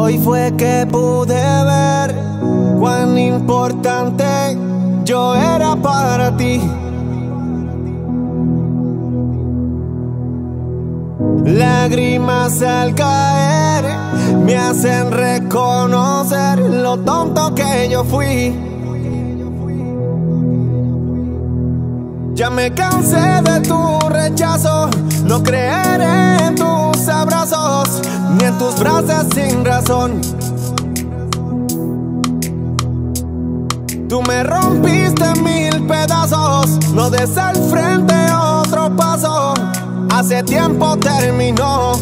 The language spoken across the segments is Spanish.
Hoy fue que pude ver cuán importante yo era para ti. Lágrimas al caer me hacen reconocer lo tonto que yo fui. Ya me cansé de tu rechazo, no creeré en tus abrazos, ni en tus frases sin razón. Tú me rompiste en 1000 pedazos, no des al frente otro paso, hace tiempo terminó.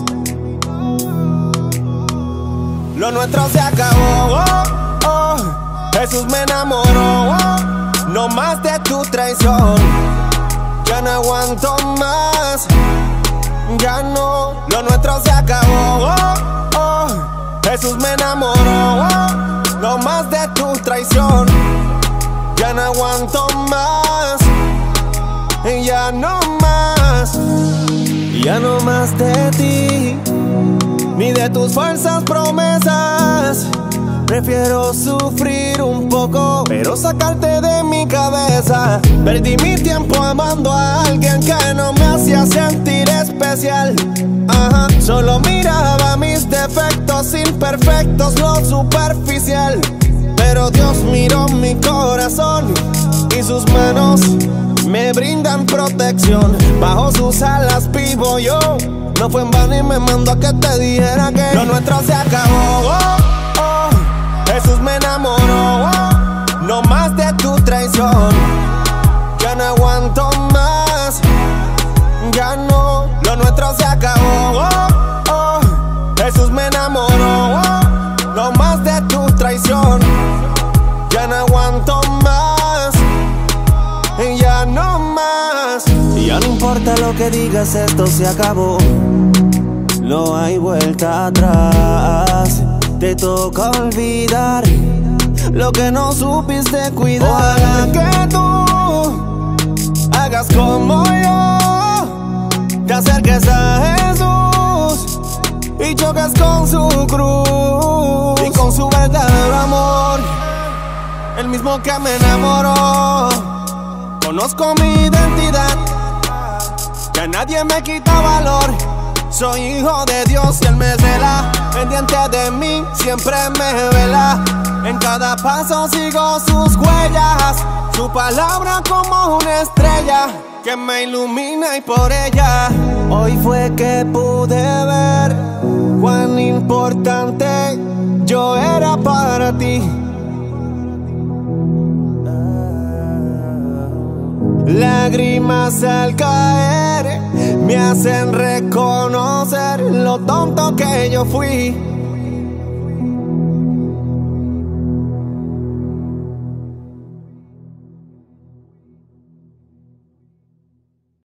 Lo nuestro se acabó, oh, oh. Jesús me enamoró, oh. No más de tu traición. Ya no aguanto más, ya no. Lo nuestro se acabó, oh, oh. Jesús me enamoró, oh. No más de tu traición. Ya no aguanto más, ya no más. Ya no más de ti, ni de tus falsas promesas. Prefiero sufrir un poco, pero sacarte de mi cabeza. Perdí mi tiempo amando a alguien que no me hacía sentir especial. Ajá. Solo miraba mis defectos imperfectos, lo superficial. Pero Dios miró mi corazón y sus manos me brindan protección. Bajo sus alas vivo yo. No fue en vano y me mandó a que te dijera que lo nuestro se acabó, oh, oh. Jesús me enamoró, oh. No más de tu traición. Ya no aguanto más, ya no. Lo nuestro se acabó, oh, oh. Jesús me enamoró, oh. No más de tu traición. Ya no aguanto más, ya no más. Ya no importa lo que digas, esto se acabó. No hay vuelta atrás. Te toca olvidar lo que no supiste cuidar. Ojalá que tú hagas como yo, te acerques a Jesús y choques con su cruz y con su verdadero amor, el mismo que me enamoró. Conozco mi identidad, que nadie me quita valor. Soy hijo de Dios y Él me cela, pendiente de mí, siempre me vela. En cada paso sigo sus huellas, su palabra como una estrella que me ilumina y por ella. Hoy fue que pude ver cuán importante yo era para ti. Lágrimas al caer me hacen reconocer lo tonto que yo fui.